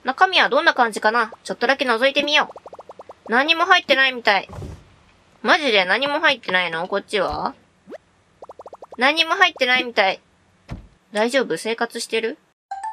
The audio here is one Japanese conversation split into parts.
中身はどんな感じかな？ちょっとだけ覗いてみよう。何も入ってないみたい。マジで何も入ってないの？こっちは？何も入ってないみたい。大丈夫？生活してる？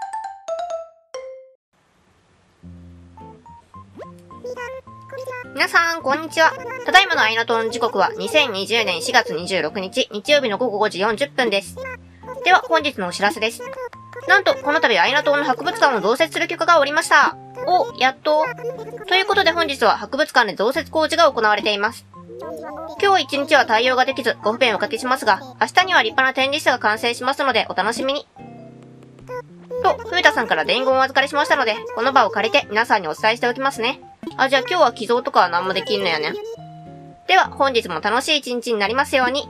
皆さん、こんにちは。ただいまのアイナトン時刻は2020年4月26日、日曜日の午後5時40分です。では、本日のお知らせです。なんと、この度アイナトンの博物館を増設する許可が下りました。お、やっと。ということで本日は博物館で増設工事が行われています。今日一日は対応ができずご不便をおかけしますが、明日には立派な展示室が完成しますのでお楽しみに。と、冬田さんから伝言をお預かりしましたので、この場を借りて皆さんにお伝えしておきますね。あ、じゃあ今日は寄贈とかは何もできんのやね。では、本日も楽しい一日になりますように。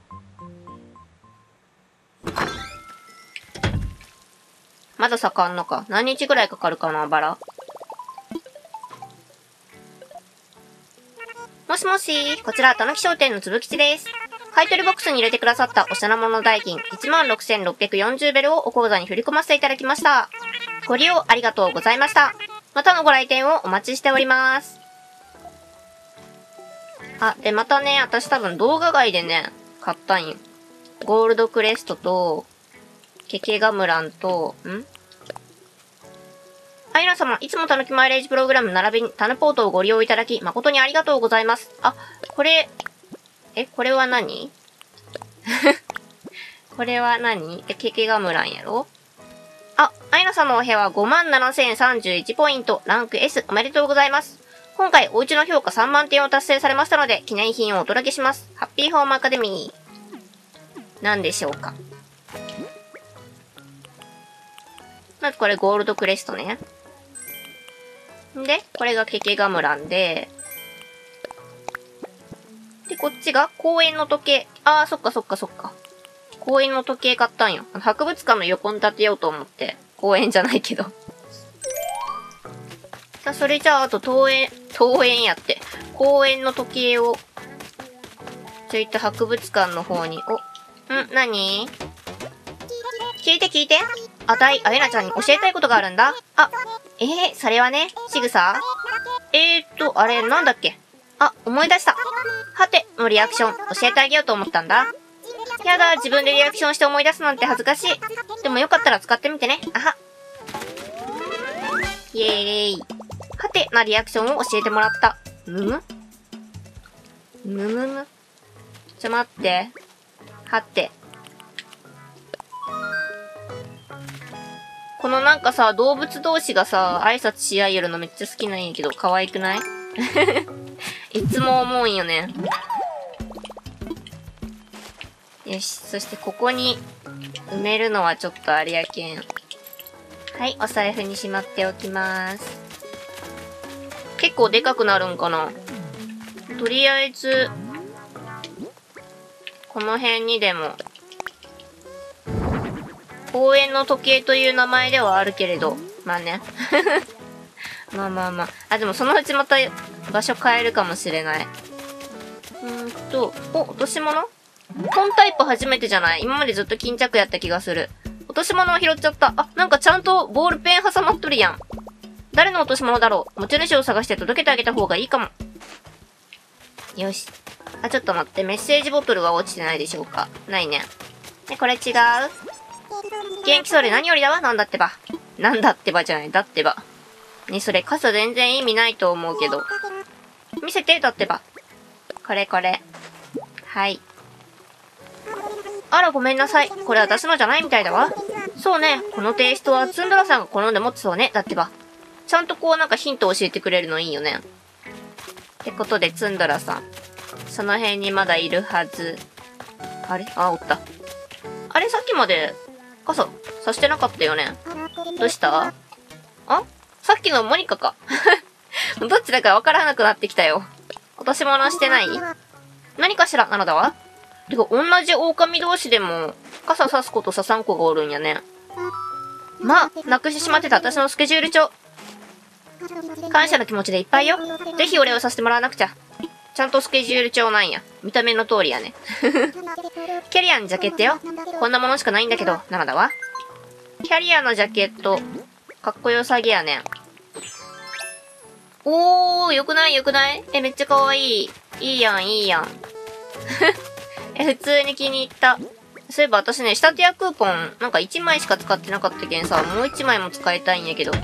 まだ咲かんのか。何日ぐらいかかるかな、バラ。もしもし、こちら、たぬき商店のつぶきちです。買取ボックスに入れてくださったお品物代金16,640ベルをお口座に振り込ませていただきました。ご利用ありがとうございました。またのご来店をお待ちしております。あ、で、またね、私多分動画外でね、買ったんよ。ゴールドクレストと、ケケガムランと、アイナ様、いつもたぬきマイレージプログラム並びにタヌポートをご利用いただき、誠にありがとうございます。あ、これ、これは何これは何？ケケガムランやろ？あ、アイナさんのお部屋は57,031ポイント、ランク S おめでとうございます。今回お家の評価3万点を達成されましたので、記念品をお届けします。ハッピーホームアカデミー。何でしょうか。まずこれゴールドクレストね。で、これがケケガムランで、で、こっちが公園の時計。あー、そっかそっかそっか。公園の時計買ったんよ。博物館の横に建てようと思って。公園じゃないけど。さあ、それじゃあ、あと登園やって。公園の時計を、ちょいと博物館の方に。何？聞いて聞いて。あたい、あゆなちゃんに教えたいことがあるんだ。あ、それはね、仕草？あれ、なんだっけ？あ、思い出した。はてのリアクション、教えてあげようと思ったんだ。やだ、自分でリアクションして思い出すなんて恥ずかしい。でもよかったら使ってみてね。あは。イエーイ。はてなリアクションを教えてもらった。むむちょ待って。はて。このなんかさ、動物同士がさ、挨拶し合えるのめっちゃ好きなんやけど、可愛くない？いつも思うんよね。よし。そしてここに埋めるのはちょっとあれやけん。はい。お財布にしまっておきます。結構でかくなるんかな？とりあえず、この辺にでも、公園の時計という名前ではあるけれど、まあね。まあ。あ、でもそのうちまた場所変えるかもしれない。落とし物？本タイプ初めてじゃない？今までずっと巾着やった気がする。落とし物を拾っちゃった。あ、なんかちゃんとボールペン挟まっとるやん。誰の落とし物だろう？持ち主を探して届けてあげた方がいいかも。よし。あ、ちょっと待って。メッセージボトルは落ちてないでしょうか？ないね。これ違う？元気そうで何よりだわ。なんだってば。なんだってばじゃない。だってば。ね、それ傘全然意味ないと思うけど。見せて、だってば。これ。はい。あら、ごめんなさい。これ私のじゃないみたいだわ。そうね。このテイストはツンドラさんが好んで持ってそうね。だってば。ちゃんとこうなんかヒント教えてくれるのいいよね。ってことで、ツンドラさん。その辺にまだいるはず。あれ？あ、おった。あれ、さっきまで傘さしてなかったよね。どうした？あ？さっきのモニカか。どっちだかわからなくなってきたよ。落とし物してない？何かしらなのだわ。てか、同じ狼同士でも、傘さす子とささん子がおるんやね。まあ、なくしてしまってた私のスケジュール帳。感謝の気持ちでいっぱいよ。ぜひお礼をさせてもらわなくちゃ。ちゃんとスケジュール帳なんや。見た目の通りやね。キャリアのジャケットよ。こんなものしかないんだけど、なのだわ。キャリアのジャケット、かっこよさげやね。 おー、よくないよくない？めっちゃ可愛い。いいやん、いいやん。普通に気に入った。そういえば私ね、仕立て屋クーポン、なんか1枚しか使ってなかったけんさ、もう1枚も使いたいんやけど。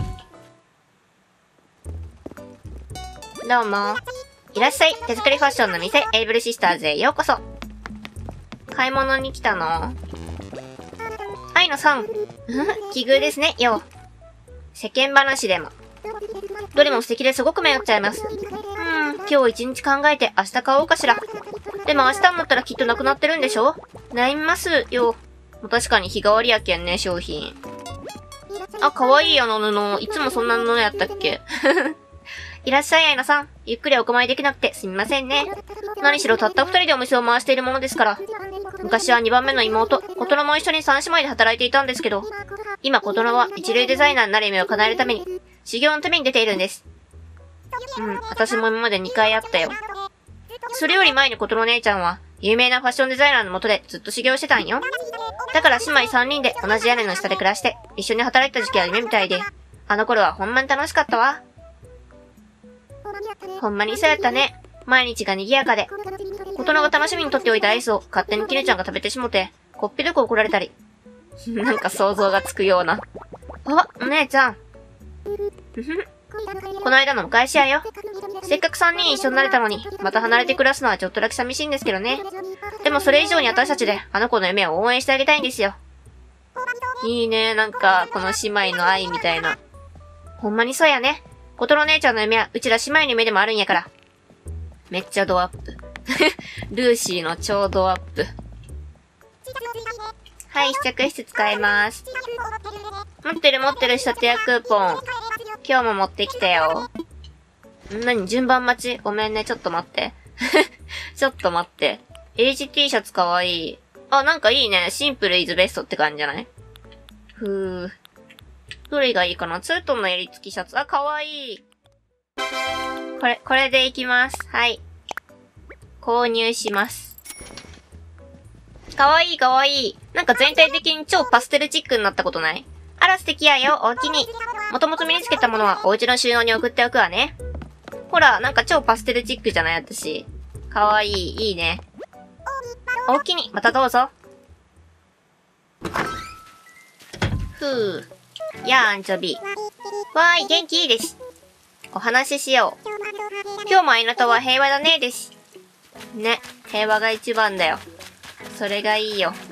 どうも。いらっしゃい。手作りファッションの店、エイブルシスターズへようこそ。買い物に来たの？愛野さん。奇遇ですね、よ。世間話でも。どれも素敵ですごく迷っちゃいます。今日一日考えて明日買おうかしら。でも明日になったらきっとなくなってるんでしょ？悩みますよ。確かに日替わりやけんね、商品。あ、かわいいあの布。いつもそんな布やったっけ？いらっしゃい、愛菜さん。ゆっくりお構いできなくてすみませんね。何しろたった2人でお店を回しているものですから。昔は2番目の妹、琴乃も一緒に3姉妹で働いていたんですけど、今琴乃は一流デザイナーになる夢を叶えるために、修行のために出ているんです。私も今まで2回会ったよ。それより前に琴乃姉ちゃんは、有名なファッションデザイナーの下でずっと修行してたんよ。だから姉妹3人で同じ屋根の下で暮らして、一緒に働いた時期は夢みたいで、あの頃はほんまに楽しかったわ。ほんまにそうやったね。毎日が賑やかで。琴乃が楽しみにとっておいたアイスを勝手にキネちゃんが食べてしもて、こっぴどく怒られたり。なんか想像がつくような。あ、お姉ちゃん。この間のお返しやよ。せっかく3人一緒になれたのに、また離れて暮らすのはちょっとだけ寂しいんですけどね。でもそれ以上に私たちであの子の夢を応援してあげたいんですよ。いいね、なんか、この姉妹の愛みたいな。ほんまにそうやね。琴乃姉ちゃんの夢はうちら姉妹の夢でもあるんやから。めっちゃドアップ。ルーシーの超ドアップ。はい、試着室使います。持ってる仕立て屋クーポン。今日も持ってきたよ。順番待ち？ごめんね、ちょっと待って。ちょっと待って。HT シャツかわいい。あ、なんかいいね。シンプルイズベストって感じじゃない？どれがいいかな？ツートンの襟付きシャツ。あ、かわいい。これでいきます。はい。購入します。かわいいかわいい。なんか全体的に超パステルチックになったことない？あら素敵やよ、おおきに。もともと身につけたものはお家の収納に送っておくわね。ほら、なんか超パステルチックじゃない私。かわいい、いいね。おおきに、またどうぞ。やあ、アンチョビ。わーい、元気いいです。お話ししよう。今日も愛菜とは平和だね、です。ね、平和が一番だよ。それがいいよ。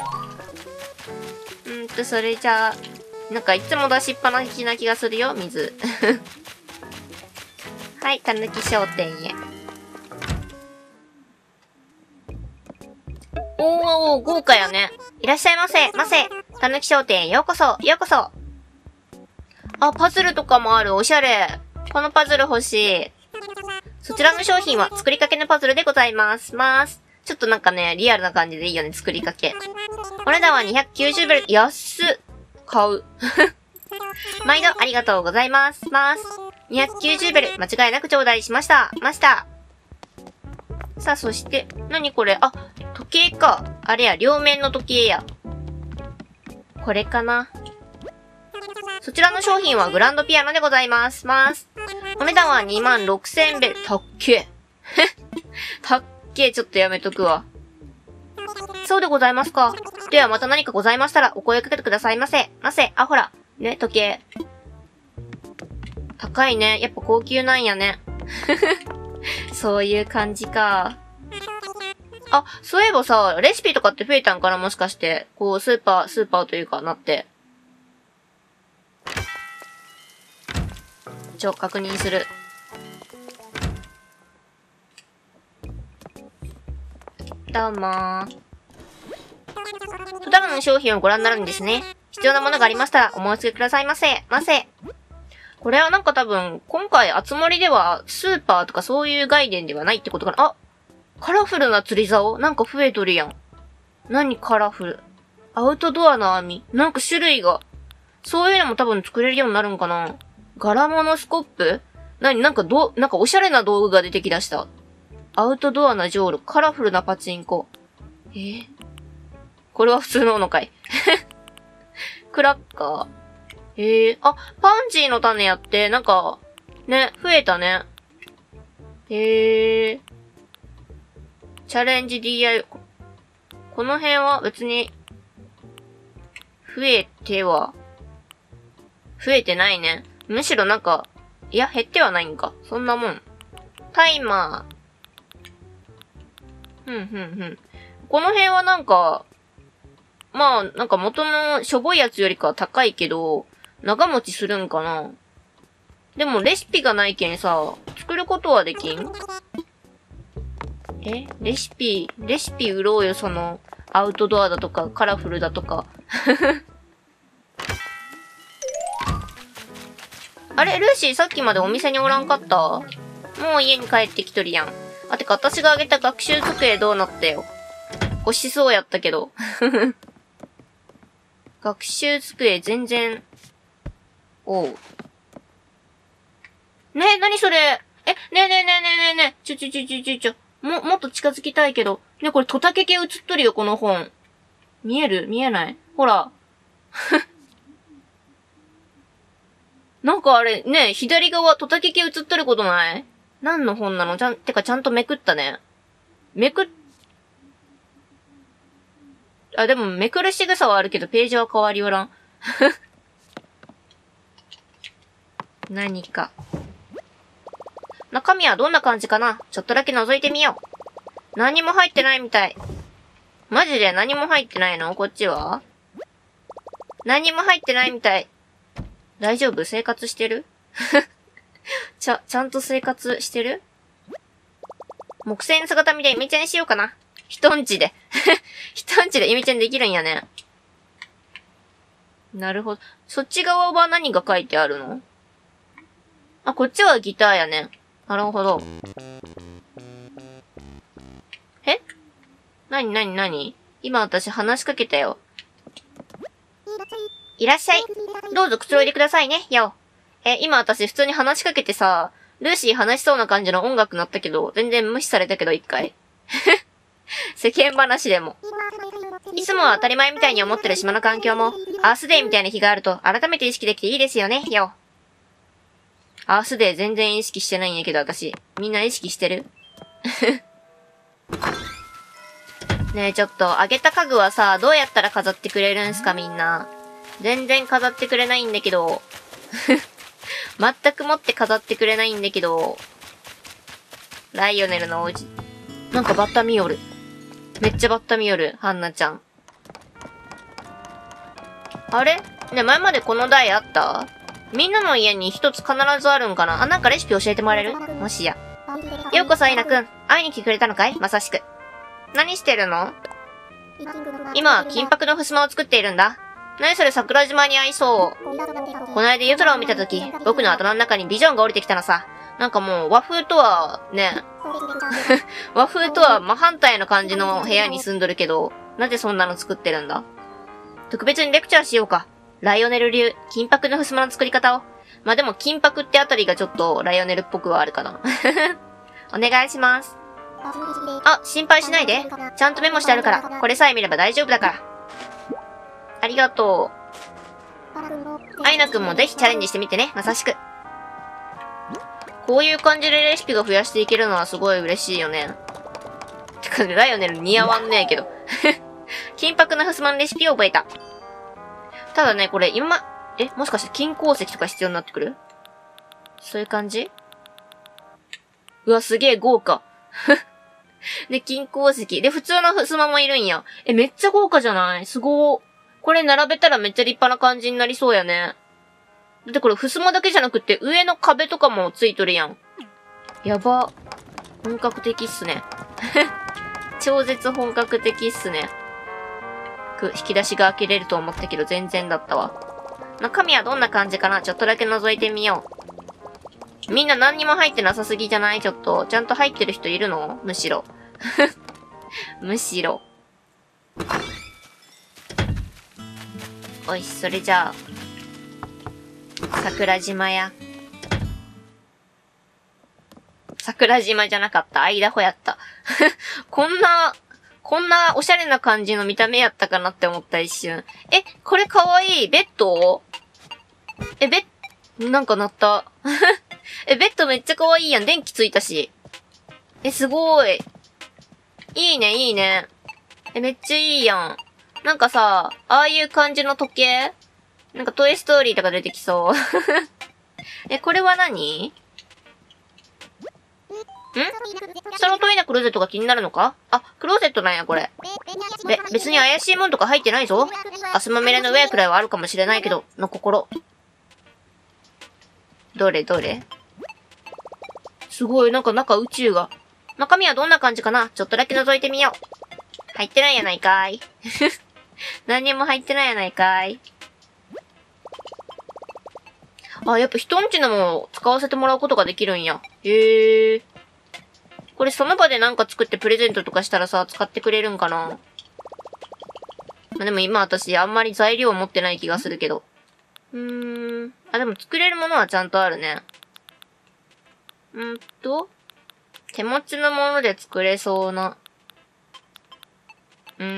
それじゃあ、なんかいつも出しっぱなしな気がするよ、水。はい、たぬき商店へ。おー、豪華やね。いらっしゃいませ、たぬき商店へようこそ、ようこそ。あ、パズルとかもある、おしゃれ。このパズル欲しい。そちらの商品は作りかけのパズルでございます。ちょっとなんかね、リアルな感じでいいよね、作りかけ。お値段は290ベル、安っ。買う。毎度ありがとうございます。290ベル、間違いなく頂戴しました。さあ、そして、何これ？あ、時計か。あれや、両面の時計や。これかな。そちらの商品はグランドピアノでございます。お値段は26000ベル。たっけ。たっけ、ちょっとやめとくわ。そうでございますか。ではまた何かございましたらお声かけてくださいませ。あ、ほら。ね、時計。高いね。やっぱ高級なんやね。そういう感じか。あ、そういえばさ、レシピとかって増えたんかなもしかして。こう、スーパーというかなって。確認する。どうもー。普段の商品をご覧になるんですね。必要なものがありましたらお申し付けくださいませ。これはなんか多分、今回集まりではスーパーとかそういう概念ではないってことかな。あ、カラフルな釣り竿なんか増えとるやん。何カラフル。アウトドアの網なんか種類が。そういうのも多分作れるようになるんかな。柄物スコップなんかおしゃれな道具が出てきだした。アウトドアなジョール、カラフルなパチンコ。これは普通ののかい。クラッカー。あ、パンジーの種やって、なんか、 ね、増えたね。へえ。チャレンジ DI。この辺は別に、増えてないね。むしろなんか、いや、減ってはないんか。そんなもん。タイマー。この辺はなんか、まあ、なんか元のしょぼいやつよりかは高いけど、長持ちするんかな。でもレシピがないけんさ、作ることはできん？レシピ売ろうよ、その、アウトドアだとか、カラフルだとか。あれ、ルーシーさっきまでお店におらんかった？もう家に帰ってきとるやん。あ、てか私があげた学習机どうなったよ。欲しそうやったけど。学習机全然。おう。ね、なにそれ？ねえ。ちょ。もっと近づきたいけど。ね、これトタケ系映っとるよ、この本。見えない？ほら。なんかあれ、ね、左側トタケ系映っとることない？何の本なの？てかちゃんとめくったね。でもめくる仕草はあるけど、ページは変わりおらん。何か。中身はどんな感じかな？ちょっとだけ覗いてみよう。何も入ってないみたい。マジで何も入ってないの？こっちは？何も入ってないみたい。大丈夫？生活してる？ちゃんと生活してる？木製の姿見でイメチェンしようかな。人んちで。人んちでイメチェンできるんやね。なるほど。そっち側は何が書いてあるの？あ、こっちはギターやね。なるほど。なに今私話しかけたよ。いらっしゃい。どうぞくつろいでくださいね、よ。今私普通に話しかけてさ、ルーシー話しそうな感じの音楽鳴ったけど、全然無視されたけど一回。世間話でも。いつもは当たり前みたいに思ってる島の環境も、アースデーみたいな日があると改めて意識できていいですよね、よ。アースデー全然意識してないんやけど私。みんな意識してる？ねえちょっと、あげた家具はさ、どうやったら飾ってくれるんすかみんな。全然飾ってくれないんだけど。全くもって飾ってくれないんだけど。ライオネルのおうち。なんかバッタ見よる。めっちゃバッタ見よる、ハンナちゃん。あれ？ね、前までこの台あった？みんなの家に一つ必ずあるんかな？なんかレシピ教えてもらえる？もしや。ようこそ、アイナくん。会いに来てくれたのかい？まさしく。何してるの？今、金箔の襖を作っているんだ。何それ桜島に合いそう。この間夜空を見たとき、僕の頭の中にビジョンが降りてきたのさ。なんかもう和風とは、ね。和風とは真反対の感じの部屋に住んどるけど、なぜそんなの作ってるんだ？特別にレクチャーしようか。ライオネル流、金箔の襖の作り方を。まあ、でも金箔ってあたりがちょっとライオネルっぽくはあるかな。お願いします。あ、心配しないで。ちゃんとメモしてあるから、これさえ見れば大丈夫だから。ありがとう。アイナくんもぜひチャレンジしてみてね、まさしく。こういう感じでレシピが増やしていけるのはすごい嬉しいよね。てか、ライオネル似合わんねえけど。金箔の襖のレシピを覚えた。ただね、これもしかして金鉱石とか必要になってくる？そういう感じ？うわ、すげえ豪華。で、金鉱石。で、普通の襖もいるんや。めっちゃ豪華じゃない？すごー。これ並べたらめっちゃ立派な感じになりそうやね。だってこれ襖だけじゃなくて上の壁とかもついとるやん。やば。本格的っすね。超絶本格的っすね。引き出しが開けれると思ったけど全然だったわ。中身はどんな感じかな？ちょっとだけ覗いてみよう。みんな何にも入ってなさすぎじゃない？ちょっと。ちゃんと入ってる人いるの？むしろ。むしろ。おいし、それじゃあ。桜島や。桜島じゃなかった。アイダホやった。こんなおしゃれな感じの見た目やったかなって思った一瞬。これかわいい。ベッド？なんか鳴った。 ベッドめっちゃ可愛いやん。電気ついたし。すごい。いいね、いいね。めっちゃいいやん。なんかさ、ああいう感じの時計なんかトイストーリーとか出てきそう。これは何？下のトイレクローゼットが気になるのか？あ、クローゼットなんや、これ。別に怪しいもんとか入ってないぞ。汗まみれの上くらいはあるかもしれないけど、の心。どれどれ？すごい、なんか中宇宙が。中身はどんな感じかな？ちょっとだけ覗いてみよう。入ってないやないかーい。何にも入ってないやないかーい。あ、やっぱ人んちのも使わせてもらうことができるんや。へえ。これその場でなんか作ってプレゼントとかしたらさ、使ってくれるんかな？でも今私あんまり材料持ってない気がするけど。あ、でも作れるものはちゃんとあるね。手持ちのもので作れそうな。で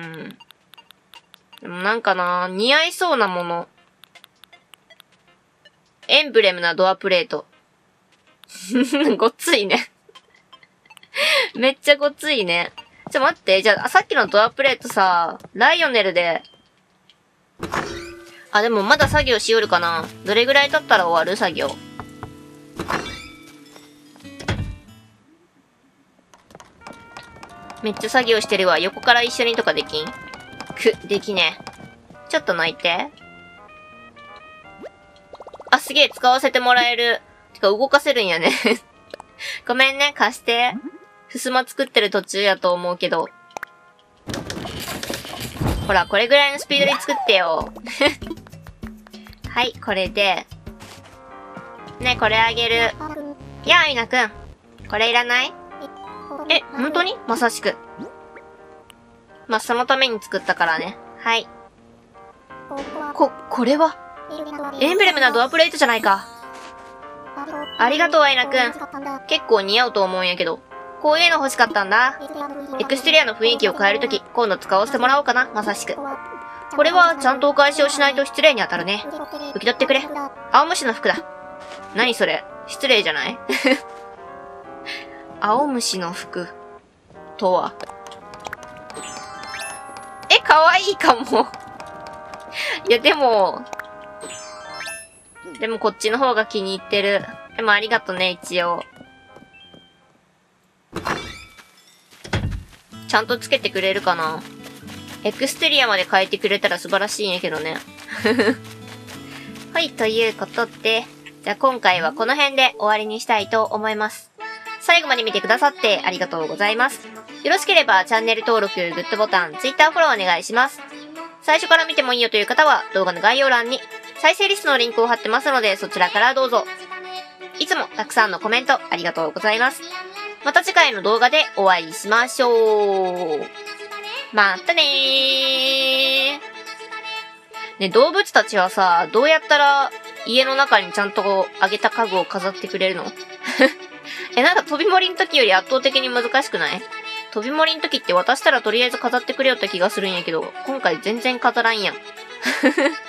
もなんかな、似合いそうなもの。エンブレムなドアプレート。ごっついね。めっちゃごっついね。待って、じゃあ、さっきのドアプレートさ、ライオネルで。あ、でもまだ作業しよるかな。どれぐらい経ったら終わる？作業。めっちゃ作業してるわ。横から一緒にとかできん？できねえ。ちょっと泣いて。あ、すげえ、使わせてもらえる。てか、動かせるんやね。ごめんね、貸して。襖作ってる途中やと思うけど。ほら、これぐらいのスピードで作ってよ。はい、これで。ね、これあげる。やあ、ゆなくん。これいらない？本当に？まさしく。まあ、そのために作ったからね。はい。これはエンブレムなドアプレートじゃないか。ありがとう、アイナくん。結構似合うと思うんやけど。こういうの欲しかったんだ。エクステリアの雰囲気を変えるとき、今度使わせてもらおうかな、まさしく。これはちゃんとお返しをしないと失礼に当たるね。受け取ってくれ。青虫の服だ。何それ？失礼じゃない？青虫の服とは。かわいいかも。いや、でもこっちの方が気に入ってる。でもありがとね、一応。ちゃんとつけてくれるかな？エクステリアまで変えてくれたら素晴らしいんやけどね。はい、ということで、じゃあ今回はこの辺で終わりにしたいと思います。最後まで見てくださってありがとうございます。よろしければチャンネル登録、グッドボタン、Twitter フォローお願いします。最初から見てもいいよという方は動画の概要欄に再生リストのリンクを貼ってますのでそちらからどうぞ。いつもたくさんのコメントありがとうございます。また次回の動画でお会いしましょう。またねー。ね、動物たちはさ、どうやったら家の中にちゃんとあげた家具を飾ってくれるの？なんか飛び盛りの時より圧倒的に難しくない？飛び盛りの時って渡したらとりあえず飾ってくれよって気がするんやけど、今回全然飾らんやん。